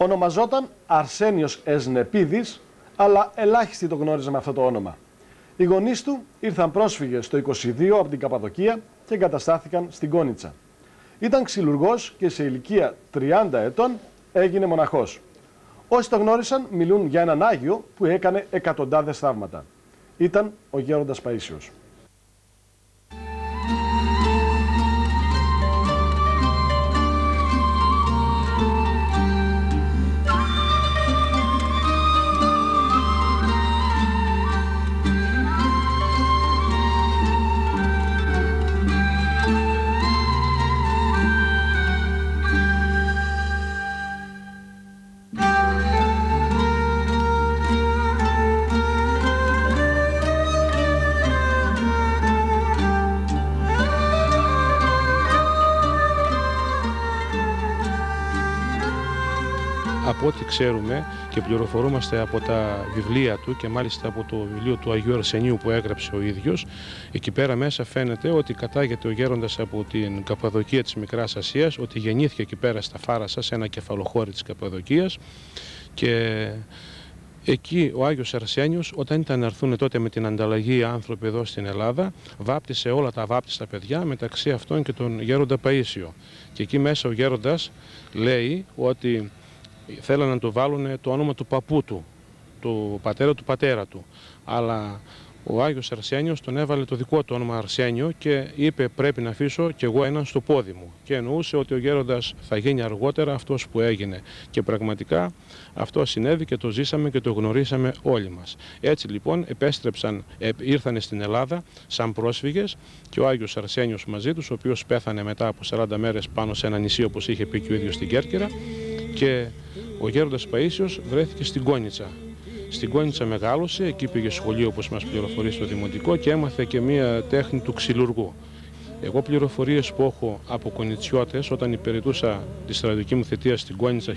Ονομαζόταν Αρσένιος Εσνεπίδης, αλλά ελάχιστοι το γνώριζαν με αυτό το όνομα. Οι γονείς του ήρθαν πρόσφυγες το 22 από την Καπαδοκία και εγκαταστάθηκαν στην Κόνιτσα. Ήταν ξυλουργός και σε ηλικία 30 ετών έγινε μοναχός. Όσοι το γνώρισαν μιλούν για έναν Άγιο που έκανε εκατοντάδες θαύματα. Ήταν ο Γέροντας Παΐσιος. Από ό,τι ξέρουμε και πληροφορούμαστε από τα βιβλία του και μάλιστα από το βιβλίο του Αγίου Αρσενίου που έγραψε ο ίδιος, εκεί πέρα μέσα φαίνεται ότι κατάγεται ο γέροντας από την Καπαδοκία της Μικράς Ασίας, ότι γεννήθηκε εκεί πέρα στα Φάρασα, σε ένα κεφαλοχώρι της Καπαδοκίας, και εκεί ο Άγιος Αρσένιος, όταν ήταν να έρθουν τότε με την ανταλλαγή οι άνθρωποι εδώ στην Ελλάδα, βάπτισε όλα τα βάπτιστα παιδιά, μεταξύ αυτών και τον Γέροντα Παΐσιο. Και εκεί μέσα ο γέροντας λέει ότι θέλαν να του βάλουν το όνομα του παππού του πατέρα του πατέρα του. Αλλά ο Άγιος Αρσένιος τον έβαλε το δικό του όνομα Αρσένιο και είπε πρέπει να αφήσω κι εγώ έναν στο πόδι μου. Και εννοούσε ότι ο γέροντας θα γίνει αργότερα αυτός που έγινε. Και πραγματικά αυτό συνέβη και το ζήσαμε και το γνωρίσαμε όλοι μας. Έτσι λοιπόν ήρθαν στην Ελλάδα σαν πρόσφυγες και ο Άγιος Αρσένιος μαζί τους, ο οποίος πέθανε μετά από 40 μέρες πάνω σε ένα νησί όπως είχε πει και ο ίδιος στην Κέρκυρα, και ο Γέροντας Παΐσιος βρέθηκε στην Κόνιτσα. Στην Κόνιτσα μεγάλωσε, εκεί πήγε σχολείο όπως μας πληροφορεί στο Δημοτικό και έμαθε και μία τέχνη του ξυλουργού. Εγώ πληροφορίες που έχω από κονιτσιώτες όταν υπηρετούσα τη στρατιωτική μου θητεία στην Κόνιτσα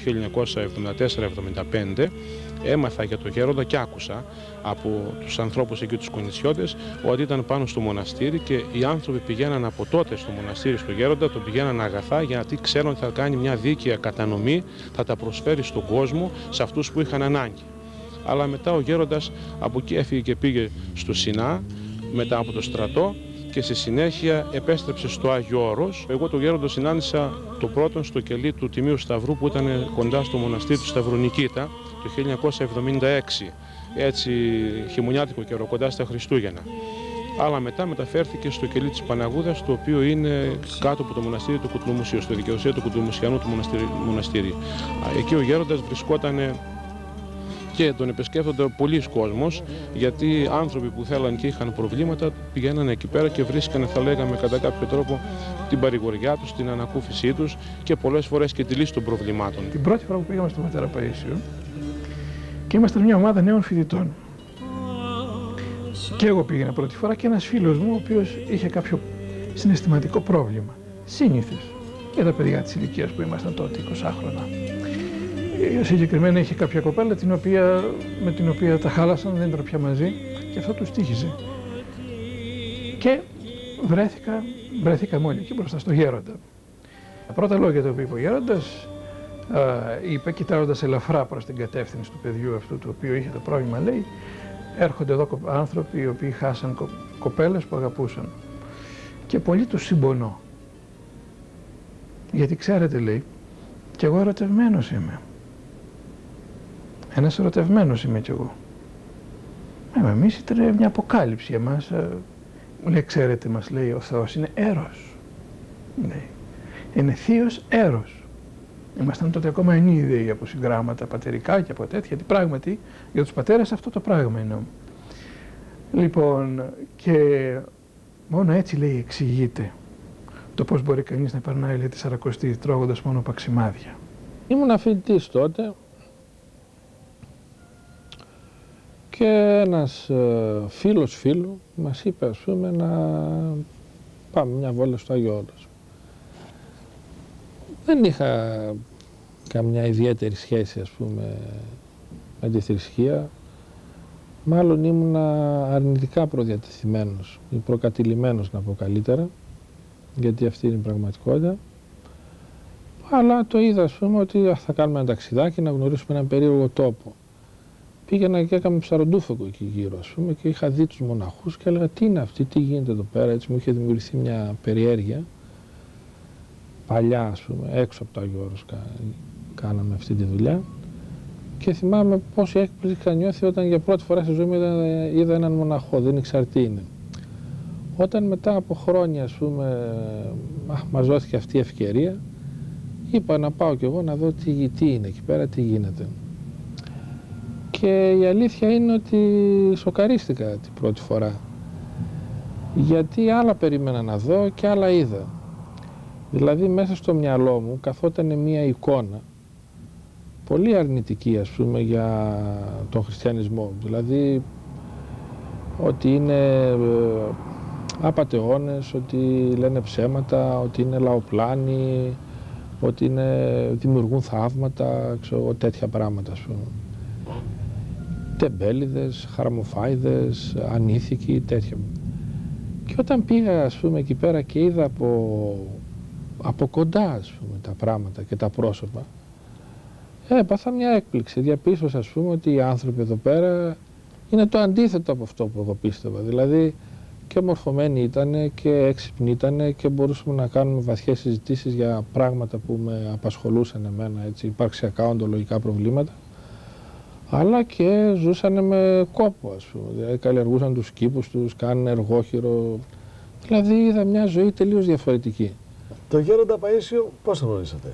1974-75, έμαθα για το γέροντα και άκουσα από τους ανθρώπους εκεί τους κονιτσιώτες ότι ήταν πάνω στο μοναστήρι και οι άνθρωποι πηγαίναν από τότε στο μοναστήρι στο γέροντα, τον πηγαίναν αγαθά γιατί ξέρουν ότι θα κάνει μια δίκαια κατανομή, θα τα προσφέρει στον κόσμο σε αυτούς που είχαν ανάγκη. Αλλά μετά ο γέροντας από εκεί έφυγε και πήγε στο Σινά μετά από το στρατό και στη συνέχεια επέστρεψε στο Άγιο Όρος. Εγώ τον γέροντα συνάντησα το πρώτον στο κελί του Τιμίου Σταυρού που ήταν κοντά στο μοναστήρι του Σταυρονικήτα το 1976, έτσι χειμωνιάτικο καιρό, κοντά στα Χριστούγεννα. Αλλά μετά μεταφέρθηκε στο κελί της Παναγούδας, το οποίο είναι κάτω από το μοναστήρι του Κουτλουμουσίου, στο δικαιοσία του Κουτλουμουσιανού του μοναστήρι. Εκεί ο γέροντας βρισκόταν και τον επισκέφτονταν πολλοί κόσμος, γιατί άνθρωποι που θέλαν και είχαν προβλήματα πηγαίνανε εκεί πέρα και βρίσκανε, θα λέγαμε κατά κάποιο τρόπο, την παρηγοριά τους, την ανακούφισή τους και πολλές φορές και τη λύση των προβλημάτων. Την πρώτη φορά που πήγαμε στον πατέρα Παΐσιο και ήμασταν μια ομάδα νέων φοιτητών. Και εγώ πήγαινα πρώτη φορά και ένας φίλος μου, ο οποίος είχε κάποιο συναισθηματικό πρόβλημα. Σύνηθες για τα παιδιά της ηλικίας που ήμασταν τότε, 20 χρόνια. Συγκεκριμένα είχε κάποια κοπέλα με την οποία τα χάλασαν, δεν ήταν πια μαζί και αυτό τους τύχιζε. Και βρέθηκαμε όλοι εκεί μπροστά στο γέροντα. Τα πρώτα λόγια τα οποία είπε ο γέροντας, είπε κοιτάζοντας ελαφρά προς την κατεύθυνση του παιδιού αυτού το οποίο είχε το πρόβλημα, λέει, έρχονται εδώ άνθρωποι οι οποίοι χάσαν κοπέλες που αγαπούσαν και πολύ τους συμπονώ. Γιατί ξέρετε, λέει, κι εγώ ερωτευμένος είμαι. Ένας ερωτευμένος είμαι κι εγώ. Εμείς ήταν μια αποκάλυψη για μας. Μου λέει, ξέρετε, μας λέει, ο Θεός είναι έρος. Λέει. Είναι θείος έρος. Ήμασταν τότε ακόμα ενίδεοι από συγγράμματα πατερικά και από τέτοια, γιατί πράγματι για τους πατέρες αυτό το πράγμα είναι. Λοιπόν, και μόνο έτσι, λέει, εξηγείται το πώς μπορεί κανείς να περνάει, λέει, τη Σαρακοστή τρώγοντας μόνο παξιμάδια. Ήμουν φοιτητής τότε και ένας φίλος φίλου μας είπε, ας πούμε, να πάμε μια βόλτα στο Άγιο Όρος. Δεν είχα καμιά ιδιαίτερη σχέση, ας πούμε, με τη θρησκεία. Μάλλον ήμουν αρνητικά προδιατεθειμένος ή προκατηλημένος, να πω καλύτερα, γιατί αυτή είναι η πραγματικότητα. Αλλά το είδα, ας πούμε, ότι θα κάνουμε ένα ταξιδάκι να γνωρίσουμε έναν περίεργο τόπο. Πήγαινα και έκανα ψαροντούφεκο εκεί γύρω, ας πούμε, και είχα δει τους μοναχούς και έλεγα τι είναι αυτή, τι γίνεται εδώ πέρα. Έτσι μου είχε δημιουργηθεί μια περιέργεια. Παλιά, ας πούμε, έξω από το Άγιο Όρος κάναμε αυτή τη δουλειά. Και θυμάμαι πόση έκπληξη είχα νιώθει όταν για πρώτη φορά στη ζωή μου είδα έναν μοναχό, δεν ήξερα τι είναι. Όταν μετά από χρόνια, ας πούμε, μας δόθηκε αυτή η ευκαιρία, είπα να πάω κι εγώ να δω τι είναι εκεί πέρα, τι γίνεται. Και η αλήθεια είναι ότι σοκαρίστηκα την πρώτη φορά. Γιατί άλλα περίμενα να δω και άλλα είδα. Δηλαδή μέσα στο μυαλό μου καθόταν μια εικόνα πολύ αρνητική, ας πούμε, για τον χριστιανισμό. Δηλαδή ότι είναι απατεώνες, ότι λένε ψέματα, ότι είναι λαοπλάνοι, ότι δημιουργούν θαύματα, ξέρω, τέτοια πράγματα, ας πούμε. Τεμπέληδες, χαραμοφάιδες, ανήθικοι, τέτοια. Και όταν πήγα, ας πούμε, εκεί πέρα και είδα από κοντά, ας πούμε, τα πράγματα και τα πρόσωπα, έπαθα μια έκπληξη. Διαπίστωσα, ας πούμε, ότι οι άνθρωποι εδώ πέρα είναι το αντίθετο από αυτό που εγώ πίστευα. Δηλαδή και μορφωμένοι ήτανε και έξυπνοι ήτανε και μπορούσαμε να κάνουμε βαθιές συζητήσεις για πράγματα που με απασχολούσαν εμένα, έτσι, υπαρξιακά, οντολογικά προβλήματα. Αλλά και ζούσαν με κόπο, ας πούμε. Δηλαδή καλλιεργούσαν τους κήπους τους, κάνουν εργόχειρο. Δηλαδή είδα μια ζωή τελείως διαφορετική. Το Γέροντα Παΐσιο πώς το γνωρίσατε?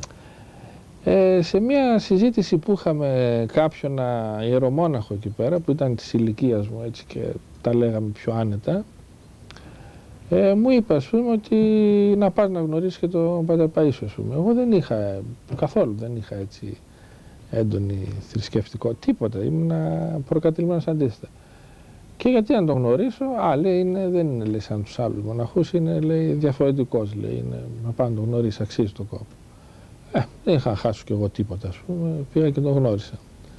Σε μια συζήτηση που είχαμε κάποιον ιερομόναχο εκεί πέρα, που ήταν της ηλικίας μου, έτσι, και τα λέγαμε πιο άνετα, μου είπε, ας πούμε, ότι να πας να γνωρίσεις και τον Πατέρα Παΐσιο, ας πούμε. Εγώ δεν είχα, καθόλου δεν είχα έτσι έντονη θρησκευτικό, τίποτα, ήμουν προκατηλημένος αντίθετα. Και γιατί να τον γνωρίσω, λέει, δεν είναι, λέει, σαν τους άλλους μοναχούς, είναι, λέει, διαφορετικός, λέει, να πάω να τον γνωρίσει, αξίζει τον κόπο. Δεν είχα χάσει κι εγώ τίποτα, ας πούμε, πήγα και τον γνώρισα.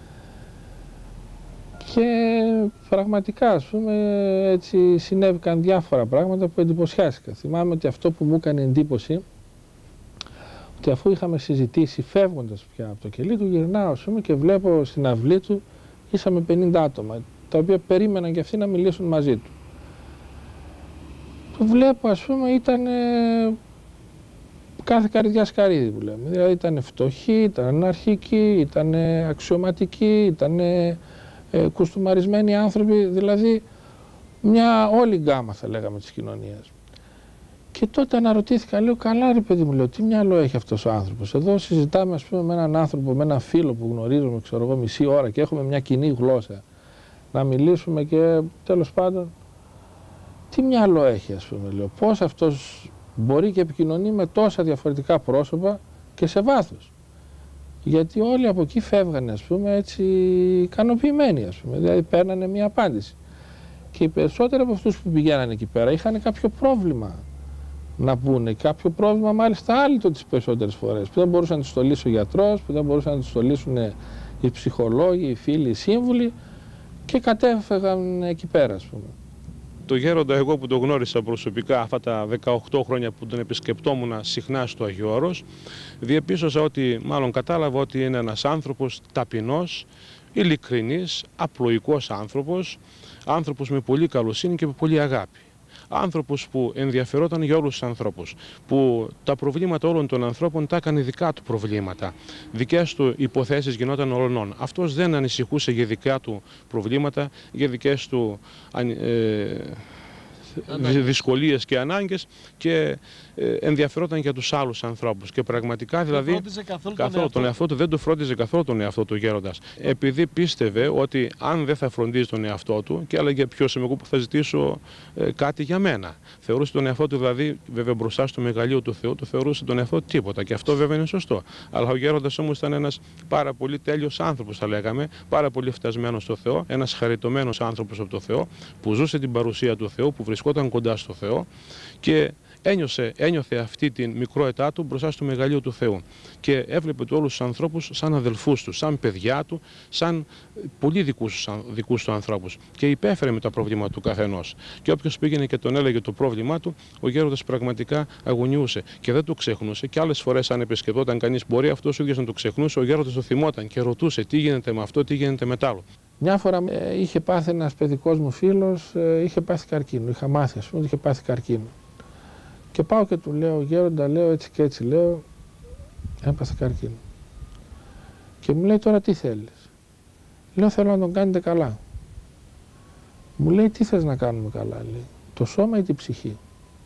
Και πραγματικά, ας πούμε, έτσι συνέβηκαν διάφορα πράγματα που εντυπωσιάστηκα. Θυμάμαι ότι αυτό που μου έκανε εντύπωση, ότι αφού είχαμε συζητήσει φεύγοντας πια από το κελί του, γυρνάω, ας πούμε, και βλέπω στην αυλή του ήσαμε 50 άτομα, τα οποία περίμεναν και αυτοί να μιλήσουν μαζί του. Το βλέπω, ας πούμε, ήταν κάθε καρδιά σκαρίδι που λέμε. Δηλαδή ήταν φτωχοί, ήταν αναρχικοί, ήταν αξιωματικοί, ήταν κουστούμαρισμένοι άνθρωποι, δηλαδή μια όλη γκάμα, θα λέγαμε, της κοινωνίας. Και τότε αναρωτήθηκα, λέω, καλά ρε παιδί μου, λέω, τι μυαλό έχει αυτός ο άνθρωπος. Εδώ συζητάμε, ας πούμε, με έναν άνθρωπο, με έναν φίλο που γνωρίζουμε, ξέρω εγώ, μισή ώρα και έχουμε μια κοινή γλώσσα. Να μιλήσουμε και τέλος πάντων, τι μυαλό έχει, ας πούμε, λέω, πώς αυτός μπορεί και επικοινωνεί με τόσα διαφορετικά πρόσωπα και σε βάθος. Γιατί όλοι από εκεί φεύγανε, ας πούμε, έτσι ικανοποιημένοι, ας πούμε, δηλαδή παίρνανε μια απάντηση. Και οι περισσότεροι από αυτούς που πηγαίνανε εκεί πέρα είχαν κάποιο πρόβλημα να πούνε, κάποιο πρόβλημα μάλιστα άλυτο τις περισσότερες φορές, που δεν μπορούσε να τους το λύσει ο γιατρός, που δεν μπορούσαν να τους το λύσουν οι ψυχολόγοι, οι φίλοι, οι σύμβουλοι, και κατέφεγαν εκεί πέρα, ας πούμε. Το Γέροντα, εγώ που τον γνώρισα προσωπικά αυτά τα 18 χρόνια που τον επισκεπτόμουν συχνά στο Άγιο Όρος, διεπίστωσα ότι, μάλλον κατάλαβα ότι είναι ένας άνθρωπος ταπεινός, ειλικρινής, απλοϊκός άνθρωπος με πολύ καλοσύνη και με πολύ αγάπη. Άνθρωπος που ενδιαφερόταν για όλους τους ανθρώπους, που τα προβλήματα όλων των ανθρώπων τα έκανε δικά του προβλήματα. Δικές του υποθέσεις γινόταν ολονών. Αυτός δεν ανησυχούσε για δικά του προβλήματα, για δικές του δυσκολίες και ανάγκες, και ενδιαφερόταν για τους άλλους ανθρώπους. Και πραγματικά, δηλαδή, καθόλου τον εαυτό του δεν το φρόντιζε καθόλου τον εαυτό του Γέροντας. Επειδή πίστευε ότι αν δεν θα φροντίζει τον εαυτό του, και έλεγε ποιος είμαι εγώ που θα ζητήσω κάτι για μένα. Θεωρούσε τον εαυτό του, δηλαδή, βέβαια μπροστά στο μεγαλείο του Θεού, του θεωρούσε τον εαυτό τίποτα. Και αυτό βέβαια είναι σωστό. Αλλά ο Γέροντας όμως ήταν ένας πάρα πολύ τέλειος άνθρωπος, θα λέγαμε, πάρα πολύ φτασμένος στο Θεό, ένας χαριτωμένος άνθρωπος από το Θεό, που ζούσε την παρουσία του Θεού, που βρισκόταν κοντά στο Θεό, και ένιωθε αυτή την μικρότητά του μπροστά στο μεγαλείο του Θεού και έβλεπε όλους τους ανθρώπους σαν αδελφούς του, σαν παιδιά του, σαν πολύ δικούς του ανθρώπους και υπέφερε με τα προβλήματα του καθενός. Και όποιος πήγαινε και τον έλεγε το πρόβλημά του, ο γέροντας πραγματικά αγωνιούσε και δεν το ξεχνούσε. Και άλλες φορές, αν επισκεπτόταν κανείς, μπορεί αυτός ο ίδιος να το ξεχνούσε, ο γέροντας το θυμόταν και ρωτούσε τι γίνεται με αυτό, τι γίνεται με τ' άλλο. Μια φορά είχε πάθει ένας παιδικός μου φίλος, είχε πάθει καρκίνο. Είχα μάθει, ας πούμε, ότι είχε πάθει καρκίνο. Και πάω και του λέω, γέροντα, λέω έτσι και έτσι, λέω, έπαθε καρκίνο. Και μου λέει, τώρα τι θέλεις? Λέω, θέλω να τον κάνετε καλά. Μου λέει, τι θες να κάνουμε καλά, λέει, το σώμα ή την ψυχή?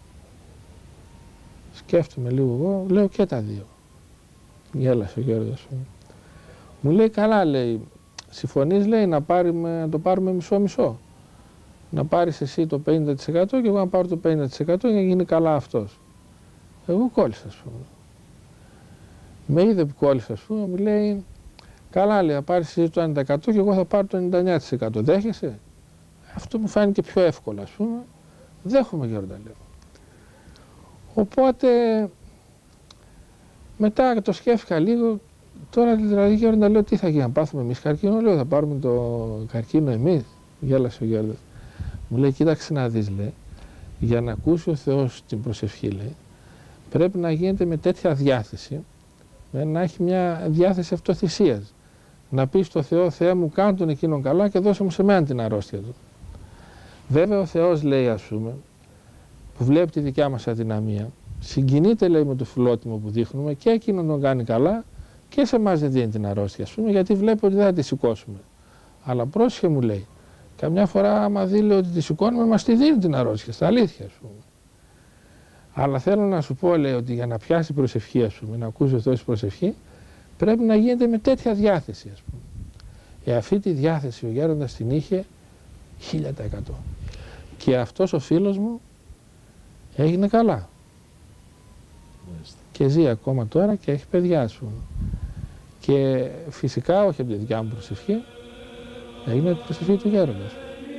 Σκέφτομαι λίγο εγώ, λέω και τα δύο. Γέλασε ο γέροντας μου. Μου λέει, καλά, λέει, συμφωνείς, λέει, να το πάρουμε μισό-μισό. Να πάρεις εσύ το 50% και εγώ να πάρω το 50% για να γίνει καλά αυτός. Εγώ κόλλησα, ας πούμε. Με είδε που κόλλησα, ας πούμε, μου λέει, καλά, λέει, θα πάρεις εσύ το 1% και εγώ θα πάρω το 99%. Δέχεσαι? Αυτό μου φάνηκε πιο εύκολο, ας πούμε. Δέχομαι, γέροντα, λέω. Οπότε, μετά το σκέφτηκα λίγο. Τώρα, δηλαδή, γέροντα, λέω, τι θα γίνει, να πάθουμε εμείς καρκίνο? Λέω, θα πάρουμε το καρκίνο εμείς? Γέλασε ο γέροντας. Μου λέει, κοίταξε να δεις, λέει, για να ακούσει ο Θεός την προσευχή, λέει, πρέπει να γίνεται με τέτοια διάθεση, να έχει μια διάθεση αυτοθυσίας. Να πει στο Θεό, Θεέ μου, κάνε τον εκείνον καλά και δώσε μου σε μένα την αρρώστια του. Βέβαια ο Θεός, λέει, ας πούμε, που βλέπει τη δικιά μας αδυναμία, συγκινείται, λέει, με το φιλότιμο που δείχνουμε και εκείνον τον κάνει καλά και σε εμάς δεν δίνει την αρρώστια, ας πούμε, γιατί βλέπει ότι δεν θα τη σηκώσουμε. Αλλά πρόσχε, μου λέει, καμιά φορά άμα δει, λέει, ότι τη σηκώνουμε, μας τη δίνει την αρρώστια, στα αλήθεια, ας πούμε. Αλλά θέλω να σου πω, λέει, ότι για να πιάσει προσευχή, ας πούμε, να ακούσει ο Θεός προσευχή, πρέπει να γίνεται με τέτοια διάθεση, ας πούμε. Αυτή τη διάθεση ο γέροντας την είχε 1000%. Και αυτός ο φίλος μου έγινε καλά. Και ζει ακόμα τώρα και έχει παιδιά, ας πούμε. Και φυσικά, όχι από τη δικιά μου προσευχή, έγινε την προσευχή του γέροντας.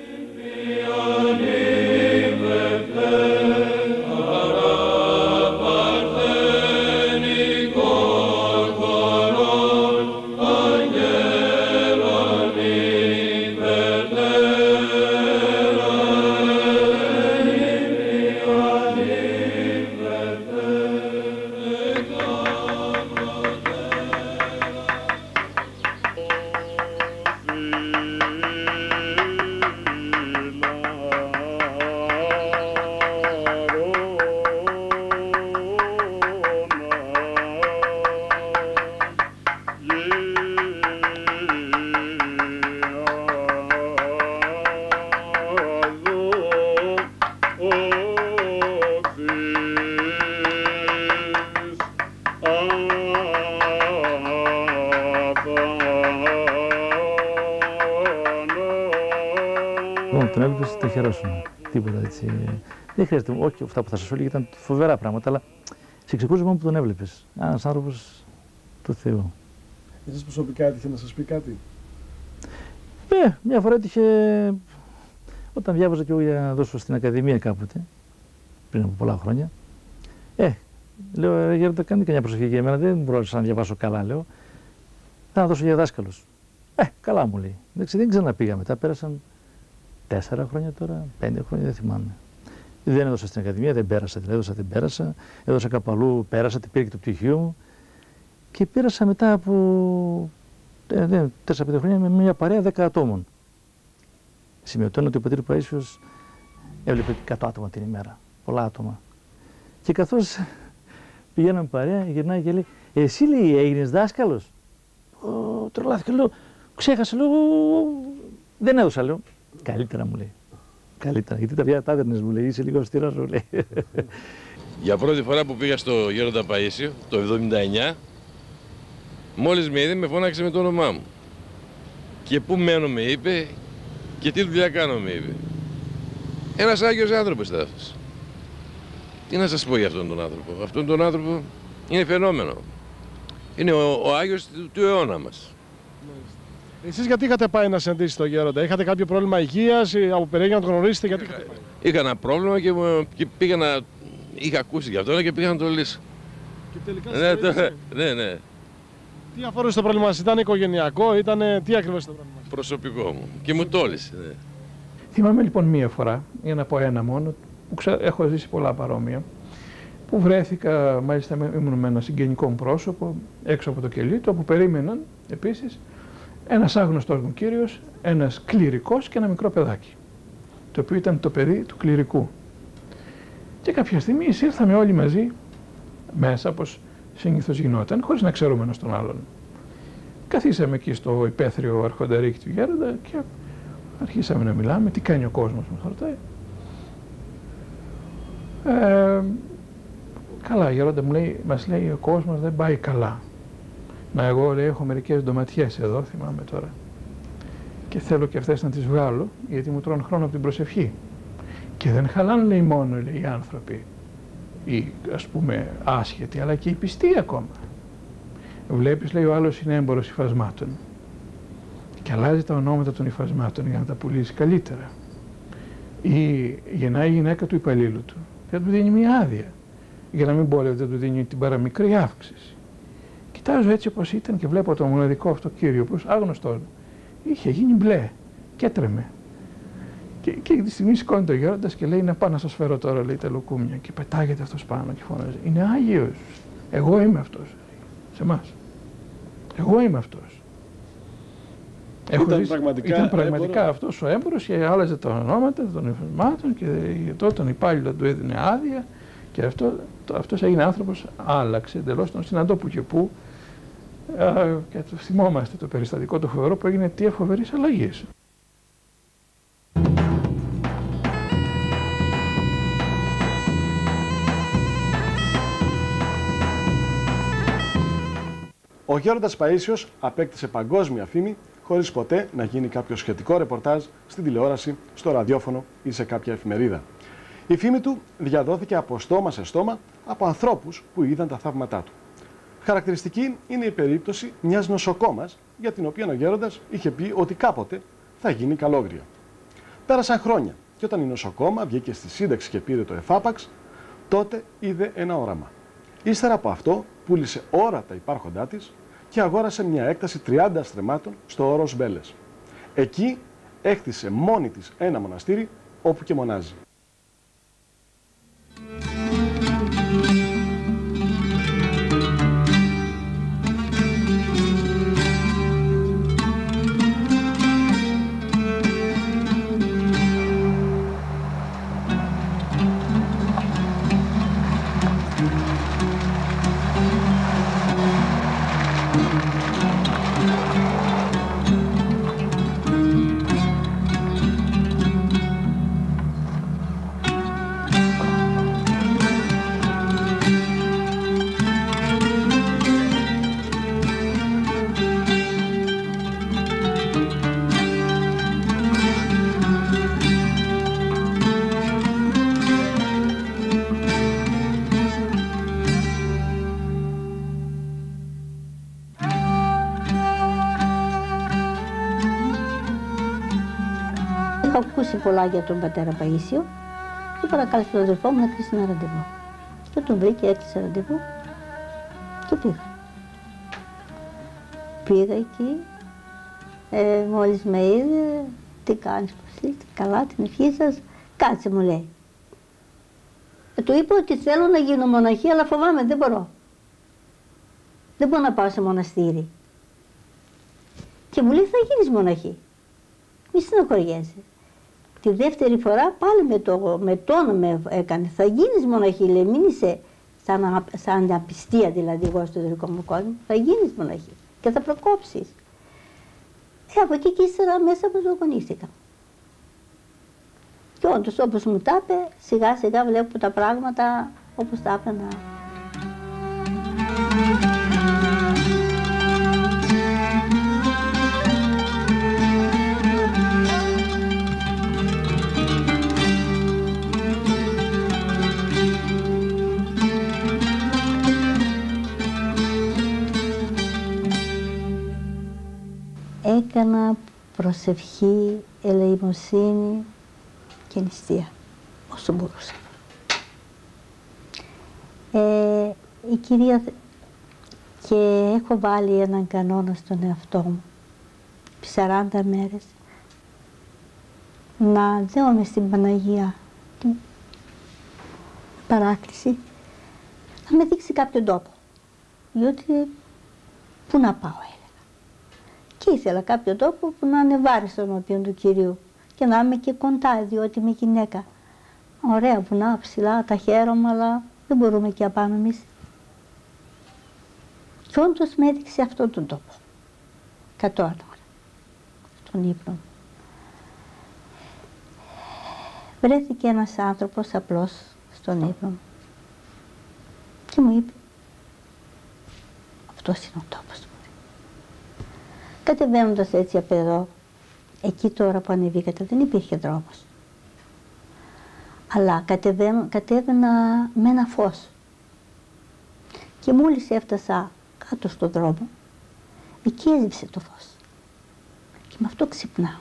Τον έβλεπες, το χαιρόσουν. Τίποτα έτσι. Δεν χρειάζεται, όχι αυτά που θα σας έλεγε, ήταν φοβερά πράγματα, αλλά σε ξεκούραζε μόνο που τον έβλεπες. Ένας άνθρωπος του Θεού. Εσείς προσωπικά έτυχε να σας πει κάτι? Μια φορά έτυχε, όταν διάβαζα και εγώ για να δώσω στην Ακαδημία κάποτε, πριν από πολλά χρόνια. Λέω, γέροντα, κάνει και μια προσοχή για μένα, δεν μπορούσα να διαβάσω καλά, λέω. Θα δώσω για δάσκαλος. Καλά μου λέει. Δεν ξαναπήγα μετά, πέρασαν 4 χρόνια τώρα, 5 χρόνια, δεν θυμάμαι. Δεν έδωσα στην Ακαδημία, δεν πέρασα, δεν πέρασα. Έδωσα κάπου αλλού, πέρασα, πήρε και το πτυχίο μου. Και πέρασα μετά από 4-5 χρόνια με μια παρέα 10 ατόμων. Σημειωτώνω ότι ο πατήρ Παΐσιος έβλεπε 100 άτομα την ημέρα. Πολλά άτομα. Και καθώς πηγαίναμε παρέα, γυρνάει και λέει, εσύ, λέει, έγινες δάσκαλος? Τρελάθηκα, λέω, ξέχασα, λέω, δεν έδωσα, λέω. Καλύτερα, μου λέει. Καλύτερα, γιατί τα πια τα έδερνες, μου λέει, είσαι λίγο αυστηρός, μου λέει. Για πρώτη φορά που πήγα στο Γέροντα Παΐσιο, το 79, μόλις με είδε, με φώναξε με το όνομά μου. Και πού μένω, με είπε, και τι δουλειά κάνω, με είπε. Ένας Άγιος άνθρωπος ήταν αυτός. Τι να σας πω για αυτόν τον άνθρωπο? Αυτόν τον άνθρωπο είναι φαινόμενο. Είναι ο Άγιος του αιώνα μας. Εσείς γιατί είχατε πάει να συναντήσετε τον γέροντα? Είχατε κάποιο πρόβλημα υγείας ή από περίεργα να τον γνωρίσετε? Γιατί είχατε πάει? Είχα ένα πρόβλημα και πήγα να Είχα ακούσει γι' αυτό και πήγα να το λύσω. Και τελικά ναι. Τι αφορούσε το πρόβλημα σας, ήταν οικογενειακό, τι ακριβώς ήταν το πρόβλημα σας? Προσωπικό μου. Και μου τόλισε. Ναι. Θυμάμαι λοιπόν μία φορά, για να πω ένα μόνο, που έχω ζήσει πολλά παρόμοια, που βρέθηκα, μάλιστα ήμουν με ένα συγγενικό μου πρόσωπο, έξω από το κελί του, όπου περίμεναν επίσης ένας άγνωστος μου κύριος, ένας κληρικός και ένα μικρό παιδάκι, το οποίο ήταν το παιδί του κληρικού. Και κάποια στιγμή εισήλθαμε όλοι μαζί μέσα, όπως συνήθως γινόταν, χωρίς να ξέρουμε ένας τον άλλον. Καθίσαμε εκεί στο υπαίθριο αρχονταρίκι του γέροντα και αρχίσαμε να μιλάμε, τι κάνει ο κόσμος, μας ρωτάει. Καλά, γέροντα, μας λέει, ο κόσμος δεν πάει καλά. Μα εγώ, λέει, έχω μερικές ντοματιές εδώ, θυμάμαι τώρα. Και θέλω και αυτές να τις βγάλω, γιατί μου τρώνε χρόνο από την προσευχή. Και δεν χαλάνε, λέει, μόνο, λέει, οι άνθρωποι, οι, ας πούμε, άσχετοι, αλλά και οι πιστοί ακόμα. Βλέπεις, λέει, ο άλλος είναι έμπορος υφασμάτων και αλλάζει τα ονόματα των υφασμάτων για να τα πουλήσει καλύτερα. Ή γεννάει η γυναίκα του υπαλλήλου του και του δίνει μια άδεια, για να μην πω, λέει, δεν του δίνει την παραμικρή αύξηση. Κοιτάζω έτσι όπως ήταν και βλέπω το μοναδικό αυτό κύριο, που άγνωστος μου, είχε γίνει μπλε και έτρεμε. Και τη στιγμή σηκώνει το γέροντας και λέει, να πάω να σας φέρω τώρα, λέει, τα λουκούμια. Και πετάγεται αυτός πάνω και φώναζε, είναι Άγιος, εγώ είμαι αυτός, σε εμάς. Εγώ είμαι αυτός. Ήταν πραγματικά αυτός ο έμπορος και άλλαζε τα ονόματα των υφασμάτων και τότε τον υπάλληλο του έδινε άδεια και αυτός έγινε άνθρωπος, άλλαξε εντελώς, τον συναντώ που και που και το θυμόμαστε το περιστατικό το φοβερό που έγινε αιτία φοβερής αλλαγής. Ο Γέροντας Παΐσιος απέκτησε παγκόσμια φήμη χωρίς ποτέ να γίνει κάποιο σχετικό ρεπορτάζ στην τηλεόραση, στο ραδιόφωνο ή σε κάποια εφημερίδα. Η φήμη του διαδόθηκε από στόμα σε στόμα από ανθρώπους που είδαν τα θαύματά του. Χαρακτηριστική είναι η περίπτωση μιας νοσοκόμας για την οποία ο Γέροντας είχε πει ότι κάποτε θα γίνει καλόγρια. Πέρασαν χρόνια και όταν η νοσοκόμα βγήκε στη σύνταξη και πήρε το εφάπαξ, τότε είδε ένα όραμα. Ύστερα από αυτό πούλησε όρατα υπάρχοντά της και αγόρασε μια έκταση 30 στρεμμάτων στο όρος Μπέλες. Εκεί έκτισε μόνη της ένα μοναστήρι όπου και μονάζει. Έχω ακούσει πολλά για τον πατέρα Παΐσιο και παρακάλεσε τον αδερφό μου να κλείσει ένα ραντεβού. Και τον βρήκε, έκλεισε ραντεβού και πήγα. Πήγα εκεί, μόλις με είδε, τι κάνεις, πώς είστε, καλά, την ευχή σας, κάτσε μου λέει. Του είπα ότι θέλω να γίνω μοναχή, αλλά φοβάμαι, δεν μπορώ. Δεν μπορώ να πάω σε μοναστήρι. Και μου λέει, θα γίνεις μοναχή. Μη στενοχωριέσαι. Τη δεύτερη φορά πάλι με τόνο με έκανε. Θα γίνεις μοναχή, λέει, μην είσαι σαν απιστία δηλαδή εγώ στο δικό μου κόσμο. Θα γίνεις μοναχή και θα προκόψεις. Από εκεί και ύστερα μέσα προσδοκονίστηκα. Και όντως όπως μου τα είπε, σιγά σιγά βλέπω τα πράγματα όπως τα έπαιρνα. Έκανα προσευχή, ελεημοσύνη και νηστεία, όσο μπορούσα. Η κυρία, και έχω βάλει έναν κανόνα στον εαυτό μου, 40 μέρες, να δέομαι στην Παναγία την παράκληση, να με δείξει κάποιον τόπο. Διότι, πού να πάω, έλεγα. Και ήθελα κάποιον τόπο που να είναι βάρη στον όπιον του Κυρίου και να είμαι και κοντά, διότι είμαι γυναίκα. Ωραία βουνά, ψηλά, τα χαίρομαι, αλλά δεν μπορούμε και απάνω εμείς. Και όντως με έδειξε αυτόν τον τόπο. 100 άτομα στον ύπνο. Βρέθηκε ένας άνθρωπος απλός στον ύπνο μου και μου είπε, αυτός είναι ο τόπος μου. Κατεβαίνοντας έτσι από εδώ, εκεί τώρα που ανεβήκατε δεν υπήρχε δρόμος. Αλλά κατέβαινα με ένα φως. Και μόλις έφτασα κάτω στον δρόμο, εκεί έζυψε το φως. Και με αυτό ξυπνάω.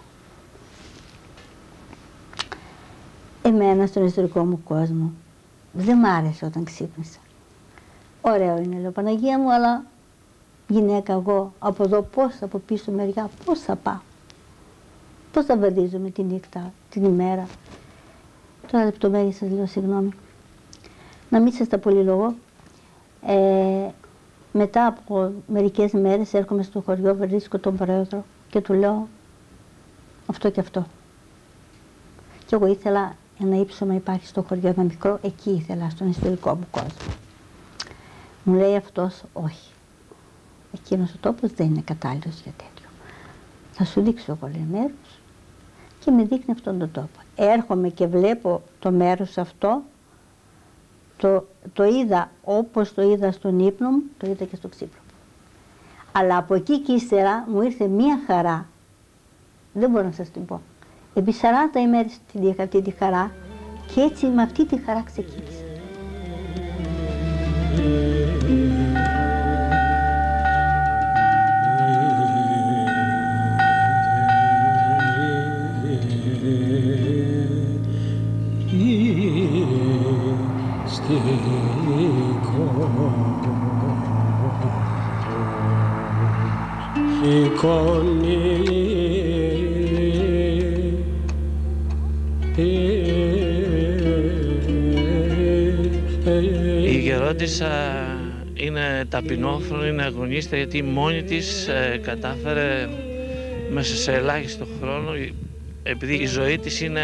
Εμένα στον ιστορικό μου κόσμο δεν μ' άρεσε όταν ξύπνησα. Ωραίο είναι, λέω, Παναγία μου, αλλά γυναίκα εγώ, από εδώ πώς, από πίσω μεριά, πώς θα πάω. Πώς θα βαδίζομαι τη νύχτα, την ημέρα. Τώρα λεπτομέρειες σας λέω, συγγνώμη. Να μην σας τα πολυλογώ. Μετά από μερικές μέρες έρχομαι στο χωριό, βρίσκω τον πρόεδρο και του λέω αυτό και αυτό. Και εγώ ήθελα ένα ύψωμα, υπάρχει στο χωριό ένα μικρό, εκεί ήθελα, στον ιστορικό μου κόσμο. Μου λέει αυτός, όχι. Εκείνος ο τόπος δεν είναι κατάλληλος για τέτοιο. Θα σου δείξω εγώ, λέει, μέρος, και με δείχνει αυτόν τον τόπο. Έρχομαι και βλέπω το μέρος αυτό, το είδα όπως το είδα στον ύπνο μου, το είδα και στο ξύπνο μου. Αλλά από εκεί και ύστερα μου ήρθε μία χαρά, δεν μπορώ να σας την πω. Επί 40 ημέρες την είχα αυτή τη χαρά και έτσι με αυτή τη χαρά ξεκίνησα. Η γερόντισσα είναι ταπεινόφρονη, είναι αγωνίστρια, γιατί μόνη της κατάφερε μέσα σε ελάχιστο χρόνο, επειδή η ζωή της είναι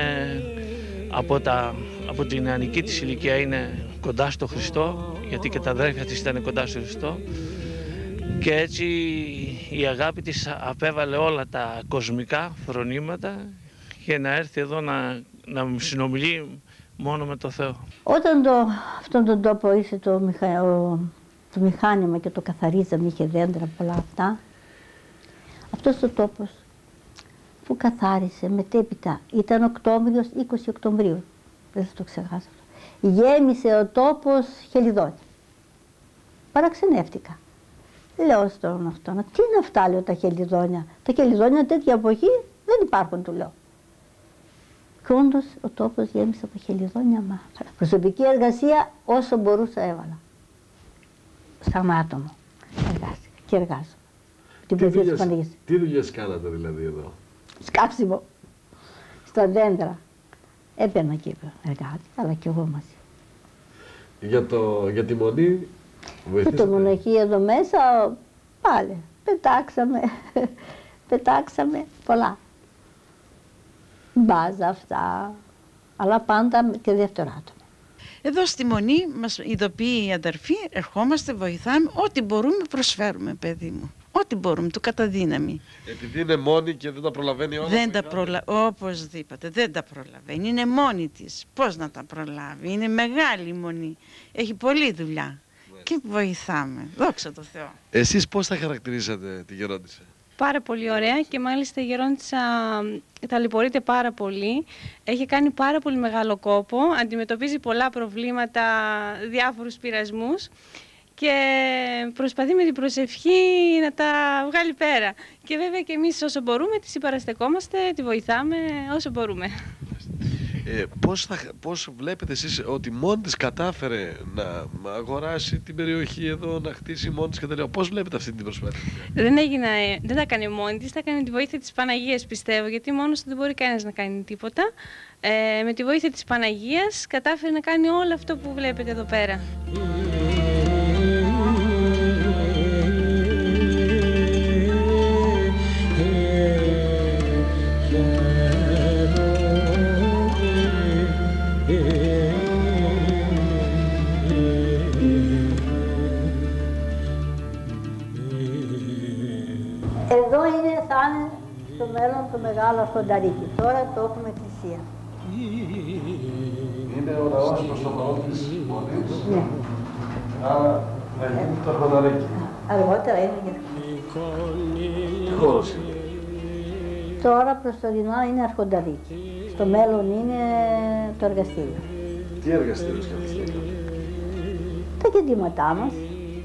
από την νεανική της ηλικία είναι κοντά στο Χριστό, γιατί και τα αδέρφια της ήταν κοντά στο Χριστό, και έτσι η αγάπη της απέβαλε όλα τα κοσμικά φρονήματα για να έρθει εδώ να συνομιλεί μόνο με το Θεό. Όταν αυτόν τον τόπο ήρθε το μηχάνημα και το καθαρίζαμε, είχε δέντρα πολλά αυτά, αυτός ο τόπος που καθάρισε μετέπειτα ήταν Οκτώβριος, 20 Οκτωβρίου, δεν θα το ξεχάσω. Γέμισε ο τόπος χελιδόνια. Παραξενεύτηκα. Λέω στον αυτόν, τι είναι αυτά, λέω, τα χελιδόνια. Τα χελιδόνια τέτοια εποχή δεν υπάρχουν, του λέω. Και όντως ο τόπος γέμισε από χελιδόνια μαύρα. Προσωπική εργασία όσο μπορούσα έβαλα. Σαν άτομο. Εργάστηκα και εργάζομαι. Τι δουλειές κάνατε δηλαδή εδώ? Σκάψιμο. Στα δέντρα. Έπαιρνα και εργάτη, αλλά και εγώ μαζί. Για τη μονή βοηθήσατε? Και το μοναχείο εδώ μέσα πάλι. Πετάξαμε πολλά. Μπάζα αυτά, αλλά πάντα και δεύτερο άτομο. Εδώ στη Μονή μας ειδοποιεί η αδερφή, ερχόμαστε, βοηθάμε, ό,τι μπορούμε προσφέρουμε, παιδί μου. Ό,τι μπορούμε, το καταδύναμη. Επειδή είναι μόνη και δεν τα προλαβαίνει όλα. Οπωσδήποτε, δεν τα προλαβαίνει. Είναι μόνη της. Πώς να τα προλάβει. Είναι μεγάλη η Μονή. Έχει πολλή δουλειά. Και βοηθάμε. Δόξα τω Θεώ. Εσείς πώς θα χαρακτηρίζατε τη γερόντισσα? Πάρα πολύ ωραία και μάλιστα η γερόντισσα ταλαιπωρείται πάρα πολύ. Έχει κάνει πάρα πολύ μεγάλο κόπο, αντιμετωπίζει πολλά προβλήματα, διάφορους πειρασμούς και προσπαθεί με την προσευχή να τα βγάλει πέρα. Και βέβαια και εμείς όσο μπορούμε τη συμπαραστεκόμαστε, τη βοηθάμε όσο μπορούμε. Πώς βλέπετε εσείς ότι μόνη της κατάφερε να αγοράσει την περιοχή εδώ, να χτίσει μόνη της κτλ. Πώς βλέπετε αυτή την προσπάθεια? Δεν τα έκανε μόνη της, τα έκανε με τη βοήθεια της Παναγίας, πιστεύω, γιατί μόνος του δεν μπορεί κανένας να κάνει τίποτα. Με τη βοήθεια της Παναγίας κατάφερε να κάνει όλο αυτό που βλέπετε εδώ πέρα. Εδώ θα είναι στο μέλλον το μεγάλο αρχονταρίκι. Τώρα το έχουμε εκκλησία. Είναι ο ναός προς το παρόν της Μονής. Ναι. Άρα θα γίνει το αρχονταρίκι. Αργότερα είναι και Τι χώρος είναι? τώρα προσωρινά είναι αρχονταρίκι. Στο μέλλον είναι το εργαστήριο. Τι εργαστήριο σκέφτεστε? Τα κεντήματά μας.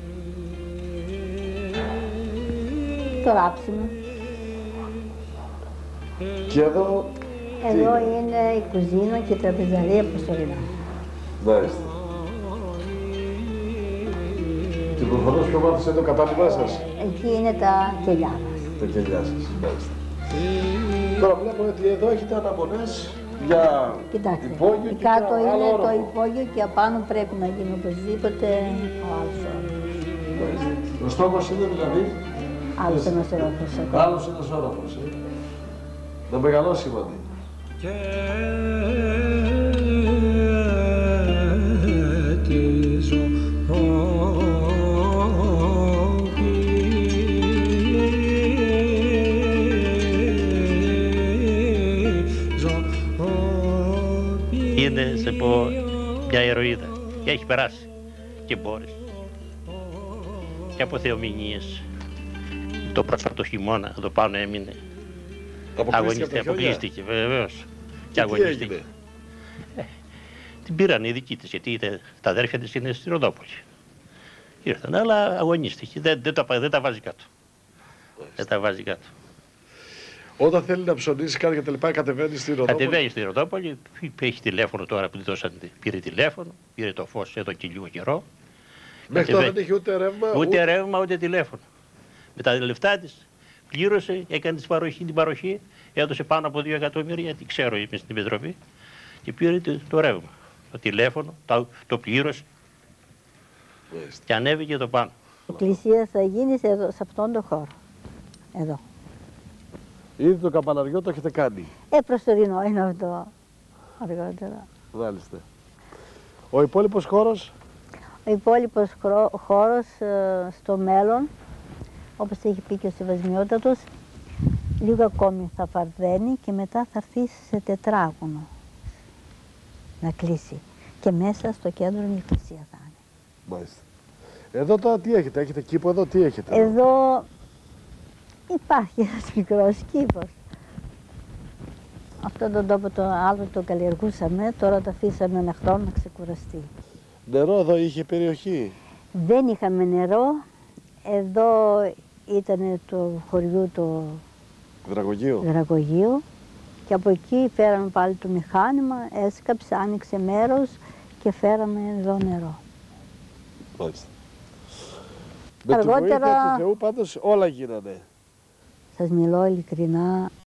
Το ράψιμο. Και εδώ... Εδώ είναι η κουζίνα και η τραπεζαρία προσωρινά. Μάλιστα. Και προφανώς πιο βάθος είναι το κατάλοιπά σας. Εκεί είναι τα κελιά μας. Τα κελιά σας, μάλιστα. Τώρα βλέπω ότι εδώ έχετε αναμονές για υπόγειο και κάτω άλλο είναι όροφο. το υπόγειο και απάνω πρέπει να γίνει οπωσδήποτε ο άλλος όροφος. Ο στόχος είναι δηλαδή... Άλλος ένας όροφος. Άλλος ένας όροφος. Να μεγαλώσει η Μονή. Είναι, σε πω, μια ηρωίδα και έχει περάσει και μπόρεσε. Και από θεομηνίες. Το πρόσφατο χειμώνα εδώ πάνω έμεινε. Αποκλείστηκε βεβαίως. Και αγωνίστηκε. Την πήραν οι δικοί της, γιατί τα αδέρφια της είναι στη Ροδόπολη. Ήρθαν, αλλά αγωνίστηκε. Δεν τα βάζει κάτω. Δεν τα βάζει κάτω. Όταν θέλει να ψωνίσει κάτι και τελικά κατεβαίνει στη Ροδόπολη. Κατεβαίνει στη Ροδόπολη, έχει τηλέφωνο τώρα που τη δώσαν. Πήρε τηλέφωνο, πήρε το φως εδώ και λίγο καιρό. Μέχρι τώρα δεν είχε ούτε ρεύμα. Ούτε ρεύμα, ούτε τηλέφωνο. Με τα λεφτά της πλήρωσε, έκανε την παροχή, έδωσε πάνω από 2 εκατομμύρια, τι ξέρω είμαι στην Επιτροπή, και πήρε το ρεύμα. Το τηλέφωνο, το πλήρωσε και ανέβηκε το πάνω. Η εκκλησία θα γίνει σε αυτόν τον χώρο. Εδώ. Ήδη το καμπαναριό το έχετε κάνει. Προσωρινό είναι αυτό. Αργότερα. Μάλιστα. Ο υπόλοιπος χώρος? Ο υπόλοιπος χώρος στο μέλλον, όπως έχει πει και ο Σεβασμιότατος, λίγο ακόμη θα φαρδένει και μετά θα έρθει σε τετράγωνο να κλείσει. Και μέσα στο κέντρο η εκκλησία θα είναι. Μάλιστα. Εδώ τώρα τι έχετε, έχετε κήπο εδώ, τι έχετε? Εδώ υπάρχει ένας μικρός κήπος. Αυτόν τον τόπο το άλλο το καλλιεργούσαμε, τώρα το αφήσαμε ένα χρόνο να ξεκουραστεί. Νερό εδώ είχε περιοχή? Δεν είχαμε νερό. Εδώ ήταν το χωριό το Δραγωγείο και από εκεί φέραμε πάλι το μηχάνημα, έσκαψε, άνοιξε μέρος και φέραμε εδώ νερό. Μάλιστα. Με τη βοήθεια του Θεού πάντως όλα γίνανε. Σας μιλώ ειλικρινά,